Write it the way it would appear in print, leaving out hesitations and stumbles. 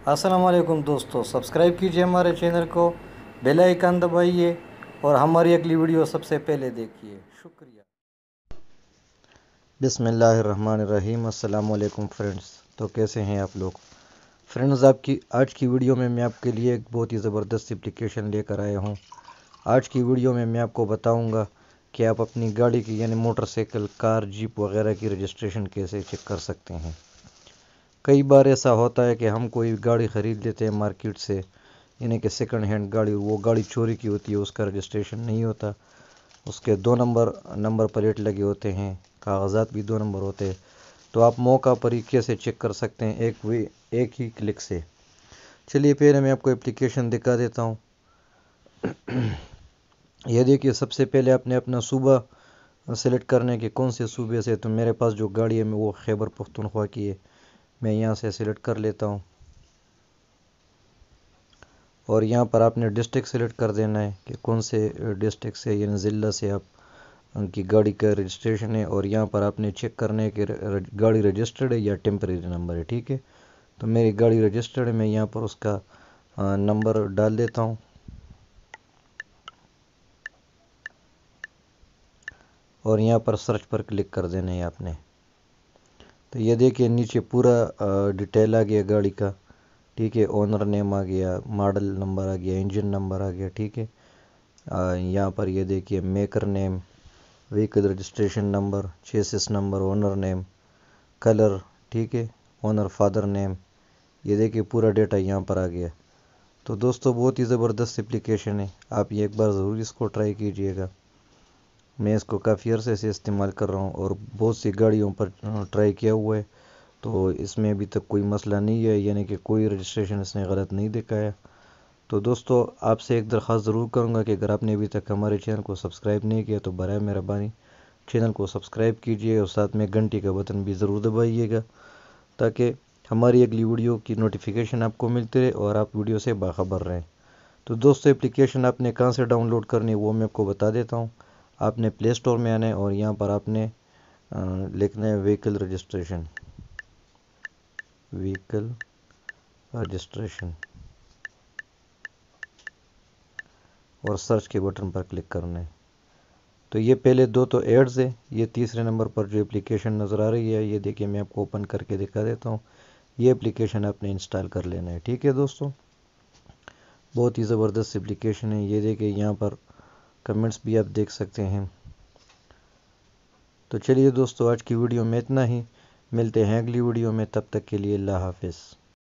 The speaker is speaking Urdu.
السلام علیکم دوستو، سبسکرائب کیجئے ہمارے چینل کو، بیل آئیکن دبائیے اور ہماری اگلی ویڈیو سب سے پہلے دیکھیے۔ شکریہ۔ بسم اللہ الرحمن الرحیم۔ السلام علیکم فرینڈز، تو کیسے ہیں آپ لوگ؟ فرینڈز، آج کی ویڈیو میں آپ کے لیے ایک بہت ہی زبردست اپلیکیشن لے کر آیا ہوں۔ آج کی ویڈیو میں آپ کو بتاؤں گا کہ آپ اپنی گاڑی کی یعنی موٹر سائیکل، کار، جیپ وغیرہ کی رجسٹریشن کیسے چیک کر سکتے ہیں۔ کئی بار ایسا ہوتا ہے کہ ہم کوئی گاڑی خرید لیتے ہیں مارکیٹ سے، یعنی کہ سیکنڈ ہینڈ گاڑی، وہ گاڑی چوری کی ہوتی ہے، اس کا رجسٹریشن نہیں ہوتا، اس کے 2 نمبر پلیٹ لگے ہوتے ہیں، کاغذات بھی 2 نمبر ہوتے ہیں، تو آپ موقع پر ہی کیسے چیک کر سکتے ہیں ایک ہی کلک سے۔ چلیے پہلے میں آپ کو اپلیکیشن دکھا دیتا ہوں۔ یہ دیکھیے، سب سے پہلے آپ نے اپنا صوبہ سلیکٹ کرنے کے کون سے صوبے سے، تو میرے پاس جو گاڑی ہے وہ خیبر پختونخوا کی ہے، میں یہاں سے سلیکٹ کر لیتا ہوں، اور یہاں پر آپ نے ڈسٹرکٹ سلیکٹ کر دینا ہے کہ کون سے ڈسٹرکٹ سے یعنی ضلع سے آپ کی گاڑی کا رجسٹریشن ہے، اور یہاں پر آپ نے چیک کرنا ہے کہ گاڑی رجسٹرڈ ہے یا ٹیمپریری نمبر ہے۔ ٹھیک ہے، تو میری گاڑی رجسٹرڈ ہے، میں یہاں پر اس کا نمبر ڈال دیتا ہوں، اور یہاں پر سرچ پر کلک کر دینا ہے آپ نے۔ تو یہ دیکھیے نیچے پورا ڈیٹیل آ گیا گاڑی کا۔ ٹھیک ہے، اونر نیم آ گیا، ماڈل نمبر آ گیا، انجن نمبر آ گیا۔ ٹھیک ہے، یہاں پر یہ دیکھیے maker name, vehicle registration number, chassis number, owner name, colour, ٹھیک ہے، اونر فادر نیم، یہ دیکھیے پورا ڈیٹا یہاں پر آ گیا۔ تو دوستو، بہت ہی زبردست اپلیکیشن ہے، آپ یہ ایک بار ضرور اس کو ٹرائی کیجئے گا۔ میں اس کو کافی عرصے سے استعمال کر رہا ہوں اور بہت سی گاڑیوں پر ٹرائی کیا ہوا ہے، تو اس میں ابھی تک کوئی مسئلہ نہیں ہے، یعنی کہ کوئی رجسٹریشن اس نے غلط نہیں دکھایا۔ تو دوستو، آپ سے ایک درخواست ضرور کروں گا کہ اگر آپ نے ابھی تک ہمارے چینل کو سبسکرائب نہیں کیا تو برائے مہربانی چینل کو سبسکرائب کیجئے، اور ساتھ میں گھنٹی کا بٹن بھی ضرور دبائیے گا تاکہ ہماری اگلی ویڈیو کی نوٹیفیکیشن آپ کو ملتی رہے اور آپ ویڈیو سے باخبر رہیں۔ تو دوستو، اپلیکیشن آپ نے کہاں سے ڈاؤن لوڈ کرنی ہے وہ میں آپ کو بتا دیتا ہوں۔ آپ نے پلے اسٹور میں آنا ہے اور یہاں پر آپ نے لکھنا ہے وہیکل رجسٹریشن، وہیکل رجسٹریشن، اور سرچ کے بٹن پر کلک کرنا ہے۔ تو یہ پہلے 2 تو ایڈز ہے، یہ تیسرے نمبر پر جو اپلیکیشن نظر آ رہی ہے، یہ دیکھیے میں آپ کو اوپن کر کے دکھا دیتا ہوں۔ یہ اپلیکیشن آپ نے انسٹال کر لینا ہے۔ ٹھیک ہے دوستو، بہت ہی زبردست اپلیکیشن ہے۔ یہ دیکھیے یہاں پر کمنٹس بھی آپ دیکھ سکتے ہیں۔ تو چلیے دوستو، آج کی ویڈیو میں اتنا ہی، ملتے ہیں اگلی ویڈیو میں، تب تک کے لیے اللہ حافظ۔